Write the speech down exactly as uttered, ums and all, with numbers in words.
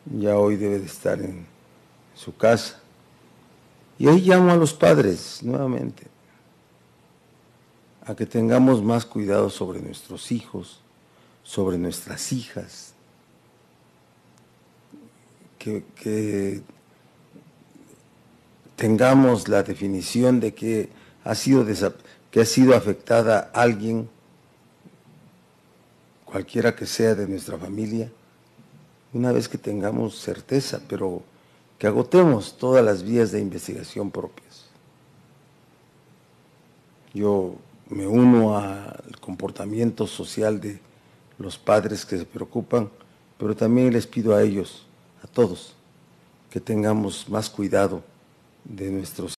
ya hoy debe de estar en su casa. Y ahí llamo a los padres nuevamente a que tengamos más cuidado sobre nuestros hijos, sobre nuestras hijas, que, que tengamos la definición de que ha sido, que ha sido afectada alguien, cualquiera que sea de nuestra familia, una vez que tengamos certeza, pero que agotemos todas las vías de investigación propias. Yo me uno al comportamiento social de los padres que se preocupan, pero también les pido a ellos, a todos, que tengamos más cuidado de nuestros